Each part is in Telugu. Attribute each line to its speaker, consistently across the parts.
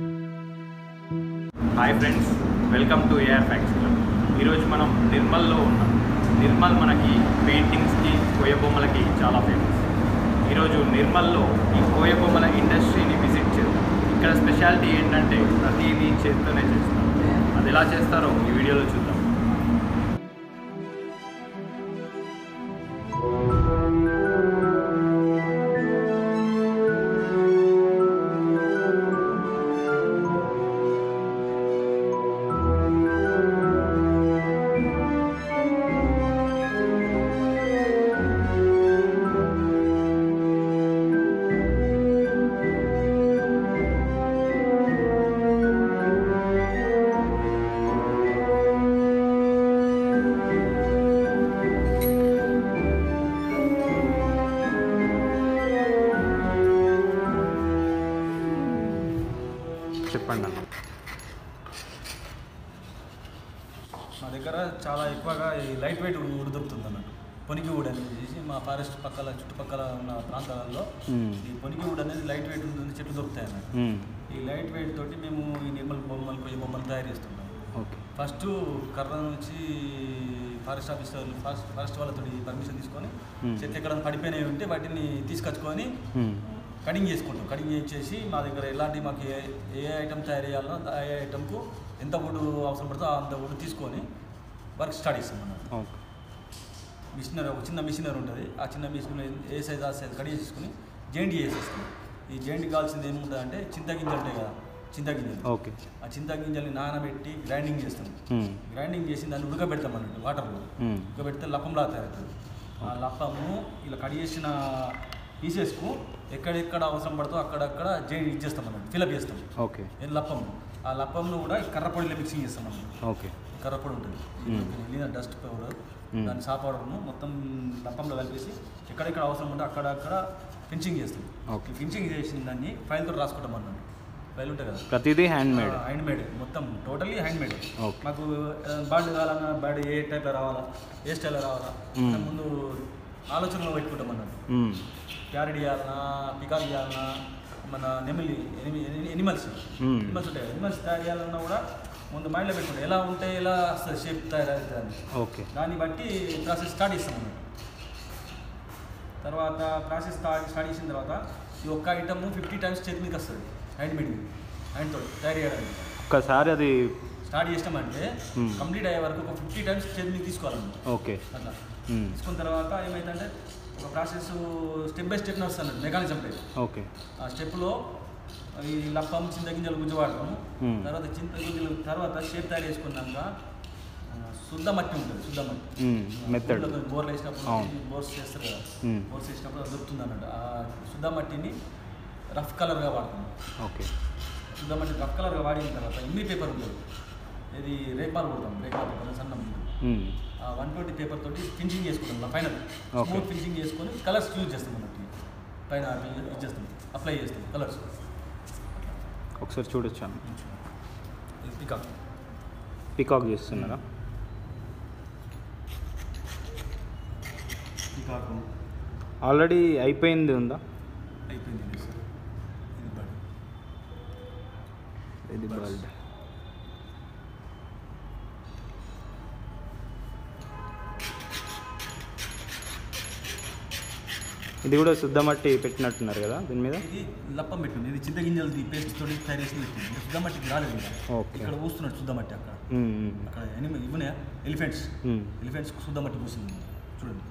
Speaker 1: Hi friends, welcome to ARFactsClub. ఈరోజు మనం నిర్మల్లో ఉన్నాం. నిర్మల్ మనకి పెయింటింగ్స్కి, కోయ బొమ్మలకి చాలా ఫేమస్. ఈరోజు నిర్మల్లో ఈ కోయ బొమ్మల ఇండస్ట్రీని విజిట్ చేద్దాం. ఇక్కడ స్పెషాలిటీ ఏంటంటే ప్రతిదీ చేత్తోనే చేస్తారు. అది ఎలా చేస్తారో ఈ వీడియోలో చూద్దాం. చెప్పండి అన్న.
Speaker 2: మా దగ్గర చాలా ఎక్కువగా ఈ లైట్ వెయిట్ వుడ్ దొరుకుతుంది అన్నట్టు. పొనికి వుడ్ అనేది చేసి మా ఫారెస్ట్ చుట్టుపక్కల ఉన్న ప్రాంతాలలో ఈ పొనికి వుడ్ అనేది లైట్ వెయిట్ ఉంటుంది, చెట్లు దొరుకుతాయి అన్నట్టు. ఈ లైట్ వెయిట్ తోటి మేము ఈ నిర్మల్ బొమ్మలు, కొయ్య బొమ్మలు తయారు చేస్తున్నాం. ఫస్ట్ కర్ర నుంచి ఫారెస్ట్ ఆఫీసర్లు ఫారెస్ట్ వాళ్ళతో పర్మిషన్ తీసుకొని చెట్లు ఎక్కడ పడిపోయినవి ఉంటే వాటిని తీసుకొచ్చుకొని కటింగ్ చేసుకుంటాం. కటింగ్ చేసి మా దగ్గర ఎలాంటి మాకు ఏ ఐటమ్ తయారు చేయాలో ఆ ఐటమ్కు ఎంత వుడ్ అవసరం పడుతుందో అంత వుడ్ తీసుకొని వర్క్ స్టార్ట్ చేస్తాం అన్నమాట. మిషనరీ, ఒక చిన్న మిషనరీ ఉంటుంది. ఆ చిన్న మిషనరీ ఏ సైజ్ ఆ సైజ్ కట్ చేసుకుని జాయింట్ చేసేస్తాం. ఈ జాయింట్ కావాల్సింది ఏముంటుంది అంటే చింతగింజలు ఉంటాయి కదా, చింతగింజలు. ఆ చింతగింజల్ని నానబెట్టి గ్రైండింగ్ చేస్తాం. గ్రైండింగ్ చేసి దాన్ని ఉడకబెడతాం అన్నట్టు వాటర్లో. ఉడకబెడితే లప్పంలా తయారవుతుంది. ఆ లప్పము ఇలా కట్ చేసిన పీసెస్కు ఎక్కడెక్కడ అవసరం పడుతుందో అక్కడక్కడ జాయింట్ ఇచ్చేస్తాం అన్నట్టు, ఫిలప్ చేస్తాం. లప్పం, ఆ లప్పంలో కూడా కర్రపొడిలో మిక్సింగ్ చేస్తాం అన్నట్టు. కర్రపొడి ఉంటుంది, వెళ్ళిన డస్ట్ పౌడర్, దాని సా పౌడర్ను మొత్తం లప్పంలో కలిపేసి ఎక్కడెక్కడ అవసరం ఉంటే అక్కడక్కడ ఫినిషింగ్ చేస్తాం. ఫినిషింగ్ చేసిన దాన్ని ఫైల్తో రాసుకుంటాం అన్నట్టు. ఫైల్ ఉంటుంది కదా, ప్రతిదీ హ్యాండ్ మేడ్, మొత్తం టోటల్లీ హ్యాండ్ మేడ్. మాకు బర్డ్ కావాలన్నా బర్డ్ ఏ టైప్లో రావాలా, ఏ స్టైల్లో రావాలా ముందు ఆలోచనలో పెట్టుకుంటాం అన్నట్టు. ప్యారెట్ చేయాలన్నా, పికాక్ చేయాలన్నా, మన ఎనిమల్స్ ఉంటాయి, ఎనిమల్స్ తయారు చేయాలన్నా కూడా ముందు మైండ్లో పెట్టుకుంటాం. ఎలా ఉంటే ఎలా వస్తుంది షేప్ తయారవుతుంది, దాన్ని బట్టి ప్రాసెస్ స్టార్ట్ చేస్తాం అన్నట్టు. తర్వాత ప్రాసెస్ స్టార్ట్ చేసిన తర్వాత ఈ ఒక్క ఐటమ్ 50 times చేతి మీదకి వస్తుంది. హ్యాండ్తో తయారు చేయడానికి
Speaker 1: ఒక్కసారి అది
Speaker 2: స్టార్ట్ చేసినామంటే కంప్లీట్ అయ్యే వరకు ఒక 50 times చేతి మీద తీసుకోవాలన్నమాట. అట్లా తీసుకున్న తర్వాత ఏమైందంటే ఒక ప్రాసెస్ స్టెప్ బై స్టెప్ నడుస్తాను మెకానిజం పై. ఆ స్టెప్లో ఈ లప్పం, చింతగింజలు గుజ్జు వాడతాము. తర్వాత చింతగింజలు తర్వాత షేప్ తయారు చేసుకున్నాక శుద్ధ మట్టి ఉంటుంది, శుద్ధ మట్టి బోర్లు వేసినప్పుడు బోర్స్ చేస్తారు కదా, బోర్స్ వేసినప్పుడు అది దొరుకుతుంది అన్నట్టు. ఆ శుద్ధ మట్టిని రఫ్ కలర్గా వాడతాము. శుద్ధ మట్టి రఫ్ కలర్గా వాడిన తర్వాత ఇమ్మి పేపర్ ఉంటుంది, ఇది రేపాలు కొడతాం, రేపాలు పేపర్ సన్న 120 పేపర్ తోటి ఫినిషింగ్ చేసుకుంటాం. ఫైనల్ స్మూత్ ఫినిషింగ్ చేసుకొని కలర్స్ యూజ్ చేస్తాం అన్నట్టు. పైన ఇచ్చేస్తాం, అప్లై చేస్తాం కలర్స్.
Speaker 1: ఒకసారి చూడొచ్చాను. పికాక్ చేస్తున్నారా?
Speaker 2: పికాక్
Speaker 1: ఆల్రెడీ అయిపోయింది ఉందా?
Speaker 2: అయిపోయింది సార్. ఇది బర్డ్.
Speaker 1: ఇది కూడా శుద్ధ మట్టి పెట్టినట్టున్నారు కదా దీని మీద?
Speaker 2: ఇది లప్పం పెట్టింది, ఇది చింతగింజలది పేస్ట్ తోటి తయారు చేసి పెట్టింది. శుద్ధ మట్టికి రాలేదు. ఇక్కడ పూస్తున్నాడు శుద్ధ మట్టి. అక్కడ ఇవ్వనే ఎలిఫెంట్స్ శుద్ధ మట్టి పూస్తుంది చూడండి.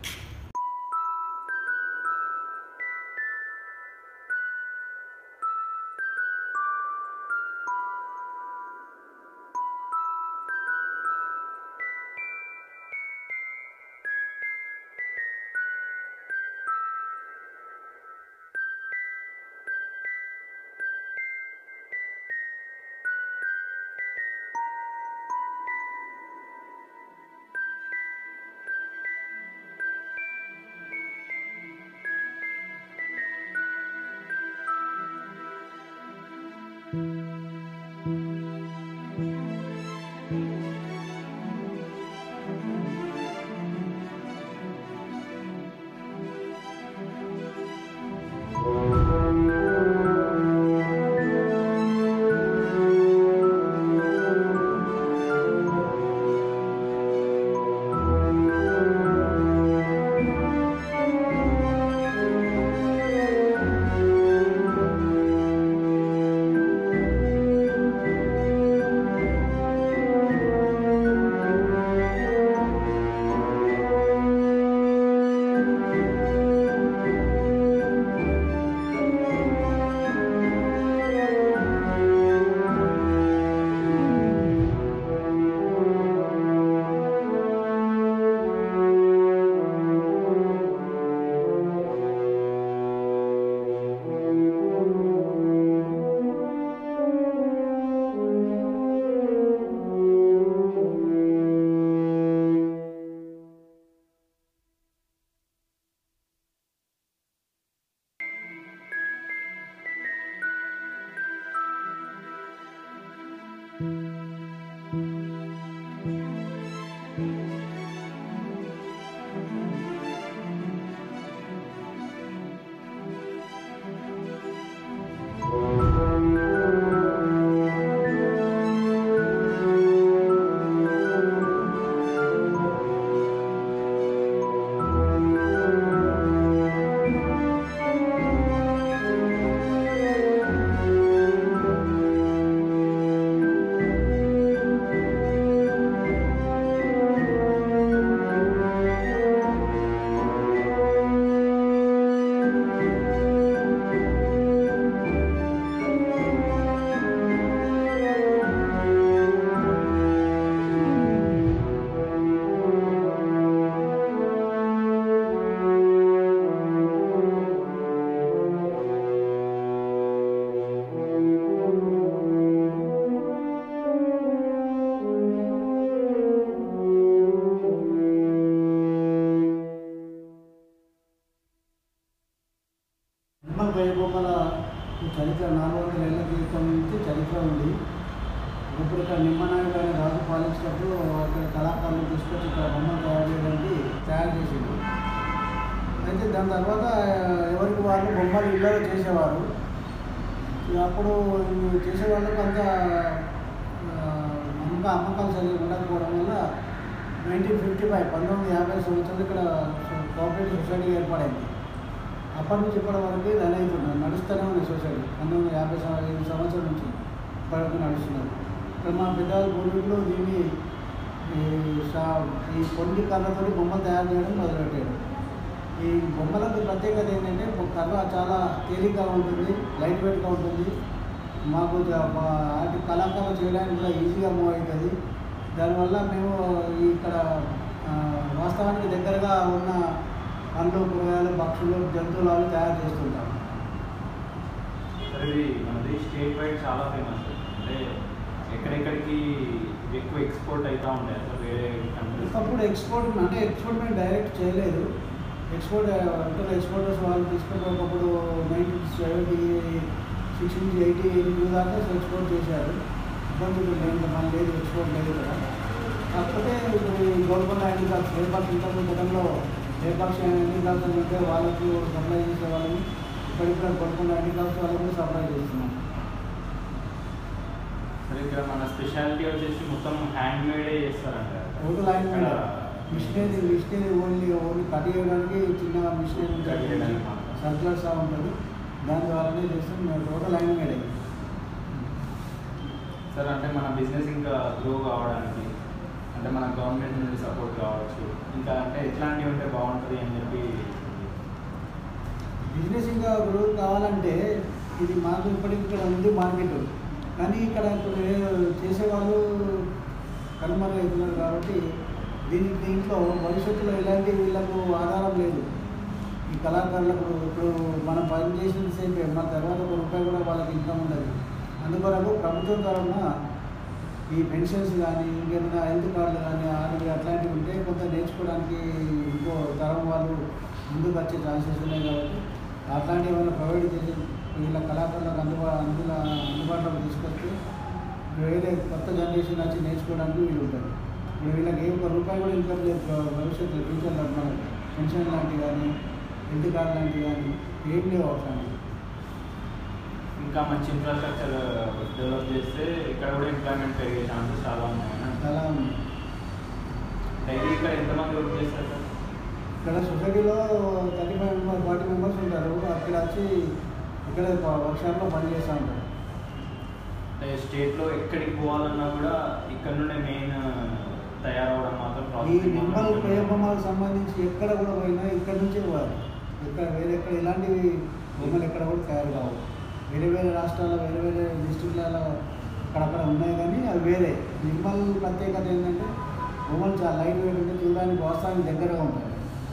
Speaker 3: నిర్మల్ కొయ్య బొమ్మల చరిత్ర 400 ఏళ్ల క్రితం నుంచి చరిత్ర ఉంది. ఇప్పుడు ఇక్కడ నిమ్మనాయుడు అనే రాజు పాలించినప్పుడు అక్కడ కళాకారులు తీసుకొచ్చి ఇక్కడ బొమ్మలు తయారు చేసిండు. అయితే దాని తర్వాత ఎవరికి వాళ్ళు బొమ్మలు ఇళ్ళలో చేసేవారు. అప్పుడు చేసేవాళ్ళకి అంత ఇంకా అమ్మకాలు సరిగ్గా ఉండకపోవడం వల్ల 1950 సంవత్సరంలో ఇక్కడ కోఆపరేటివ్ సొసైటీ ఏర్పడింది. అప్పటి నుంచి ఇప్పటి వరకు రన్ అవుతున్నారు, నడుస్తూనే ఉంది సొసైటీ. 1955 సంవత్సరం నుంచి ఇప్పటివరకు నడుస్తున్నారు. ఇక్కడ మా పెద్దవాళ్ళ పూర్వీకులు దీన్ని ఈ పొండి కర్రతో బొమ్మలు తయారు చేయడం మొదలుపెట్టారు. ఈ బొమ్మలకు ప్రత్యేకత ఏంటంటే కర్ర చాలా తేలికగా ఉంటుంది, లైట్ వెయిట్గా ఉంటుంది. మాకు వాటి కళాకారులు చేయడానికి కూడా ఈజీగా మూవ్ అవుతుంది. దానివల్ల మేము ఇక్కడ వాస్తవానికి దగ్గరగా ఉన్న పండ్లు, కూరగాయలు, పక్షులు, జంతువులు అవి తయారు చేస్తుంటాం.
Speaker 1: ఇది మనది స్టేట్ వైడ్ చాలా ఫేమస్. అంటే ఎక్కడెక్కడికి ఎక్కువ ఎక్స్పోర్ట్ అవుతూ ఉంటాయి అసలు వేరే కంట్రీస్.
Speaker 3: ఒకప్పుడు ఎక్స్పోర్ట్ మేము డైరెక్ట్ చేయలేదు. ఎక్స్పోర్టర్స్ వాళ్ళు తీసుకుని ఒకప్పుడు 1976 నుంచి 82 దాకా ఎక్స్పోర్ట్ చేశారు. ఇబ్బందులు లేదు, మన లేదు, ఎక్స్పోర్ట్ లేదు కదా. కాకపోతే ఇప్పుడు గవర్నమెంట్ హ్యాండిక్రాఫ్ట్స్ లేబర్స్ ఇంతకు గతంలో లేబర్స్ హ్యాండిక్రాఫ్ట్స్ ఉంటే వాళ్ళకు సప్లై చేసే వాళ్ళని ఇప్పటిప్పుడు గవర్నమెంట్ హ్యాండిక్రాఫ్ట్స్ వాళ్ళకు సప్లై చేస్తున్నాం.
Speaker 1: సరే, ఇక్కడ మన స్పెషాలిటీ వచ్చేసి మొత్తం హ్యాండ్ మేడే చేస్తారంట.
Speaker 3: Total hand made. Machinery only cut చేయడానికి చిన్న మిషనరీ సర్క్యులర్ సా ఉంటుంది, దాని ద్వారానే చేస్తాం. మేము టోటల్ హ్యాండ్ మేడ్ అయ్యింది.
Speaker 1: సార్, అంటే మన బిజినెస్ ఇంకా గ్రో కావడానికి అంటే మన గవర్నమెంట్ నుండి సపోర్ట్ కావచ్చు, ఇంకా అంటే ఎట్లాంటివి ఉంటే బాగుంటుంది అని చెప్పి.
Speaker 3: బిజినెస్ ఇంకా గ్రో కావాలంటే ఇది మాకు ఇప్పటికి ఇక్కడ ఉంది మార్కెట్, కానీ ఇక్కడ ఇప్పుడు చేసేవాళ్ళు కనుమరుగవుతున్నారు కాబట్టి దీంట్లో భవిష్యత్తులో ఎలాంటి వీళ్ళకు ఆధారం లేదు. ఈ కళాకారులకు ఇప్పుడు మనం పని చేసిన సేపే మన తర్వాత ₹1 కూడా వాళ్ళకి ఇన్కమ్ ఉండదు. అందువరకు ప్రభుత్వం తరఫున ఈ పెన్షన్స్ కానీ ఇంకేమైనా హెల్త్ కార్డులు కానీ అట్లాంటివి ఉంటే కొంత నేర్చుకోవడానికి ఇంకో తరం వాళ్ళు ముందుకు వచ్చే ఛాన్సెస్ ఉన్నాయి. కాబట్టి అట్లాంటివి ఏమైనా ప్రొవైడ్ చేసి వీళ్ళ కళాకారులకు అందుబాటులోకి తీసుకొస్తే వేరే కొత్త జనరేషన్ వచ్చి నేర్చుకోవడానికి వీలు ఉంటుంది. ఇప్పుడు వీళ్ళకి ₹1 కూడా ఇన్కమ్ లేదు భవిష్యత్తులో, ఫ్యూచర్లో మనకు పెన్షన్ లాంటివి కానీ హెల్త్ కార్డు లాంటివి కానీ ఏం లేవు అట్లాంటివి.
Speaker 1: ఇంకా మంచి ఇన్ఫ్రాస్ట్రక్చర్ డెవలప్ చేస్తే ఇక్కడ కూడా ఎంప్లాయ్మెంట్ పెరిగే ఛాన్సెస్ చాలా ఉన్నాయి.
Speaker 3: చాలా ఉంది.
Speaker 1: డైలీ ఇక్కడ ఎంతమంది వర్క్ చేస్తారు సార్?
Speaker 3: ఇక్కడ సొసైటీలో 35 మెంబర్స్ 40 మెంబర్స్ ఉంటారు. అక్కడ వచ్చి ఇక్కడ వర్క్షాప్లో పని చేస్తూ ఉంటారు.
Speaker 1: అంటే స్టేట్లో ఎక్కడికి పోవాలన్నా కూడా ఇక్కడ నుండే మెయిన్ తయారవడం మాత్రం.
Speaker 3: ఈ నిర్మల్ కొయ్య బొమ్మలకు సంబంధించి ఎక్కడ కూడా పోయినా ఇక్కడ నుంచే పోవాలి. ఎక్కడ ఇలాంటివి బొమ్మలు ఎక్కడ కూడా తయారు కావు. వేరే రాష్ట్రాల్లో వేరే డిస్ట్రిక్ట్లలో అక్కడక్కడ ఉన్నాయి, కానీ అవి వేరే. నిర్మల్ ప్రత్యేకత ఏంటంటే బొమ్మలు చాలా లైట్ వెయిట్ ఉంటే చూడడానికి వాస్తవానికి దగ్గరగా ఉంటాయి.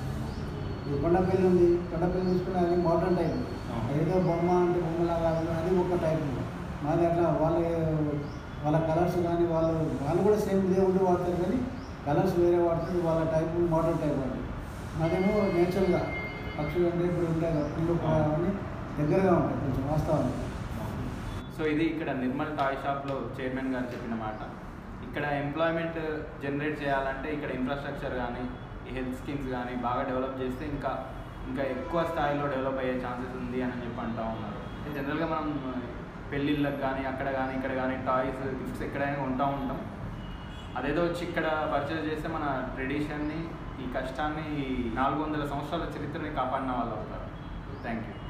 Speaker 3: ఈ కొండపల్లి ఉంది, కొండపల్లి తీసుకుని అది మోడర్న్ టైప్, ఏదో బొమ్మ అంటే బొమ్మలాగా అది ఒక టైప్. మాది అట్లా వాళ్ళ కలర్స్ కానీ వాళ్ళు కూడా సేమ్ ఇదే ఉండి వాడతారు, కానీ కలర్స్ వేరే వాడుతుంది. వాళ్ళ టైప్ మోడర్న్ టైప్ వాడు. మాదేమో నేచురల్గా పక్షులు అంటే ఇప్పుడు ఉంటాయి కదా, పిల్లు అవన్నీ దగ్గరగా ఉంటాయి కొంచెం వాస్తవానికి.
Speaker 1: సో ఇది ఇక్కడ నిర్మల్ టాయ్ షాప్లో చైర్మన్ గారు చెప్పిన మాట. ఇక్కడ ఎంప్లాయ్మెంట్ జనరేట్ చేయాలంటే ఇక్కడ ఇన్ఫ్రాస్ట్రక్చర్ కానీ ఈ హెల్త్ స్కీమ్స్ కానీ బాగా డెవలప్ చేస్తే ఇంకా ఎక్కువ స్థాయిలో డెవలప్ అయ్యే ఛాన్సెస్ ఉంది అని చెప్పి అంటూ ఉన్నారు. జనరల్గా మనం పెళ్ళిళ్ళకి కానీ అక్కడ కానీ ఇక్కడ కానీ టాయ్స్ గిఫ్ట్స్ ఎక్కడైనా ఉంటాం. అదేదో వచ్చి ఇక్కడ పర్చేజ్ చేస్తే మన ట్రెడిషన్ని, ఈ కష్టాన్ని, ఈ 400 సంవత్సరాల చరిత్రని కాపాడిన వాళ్ళు అవుతారు. Thank you.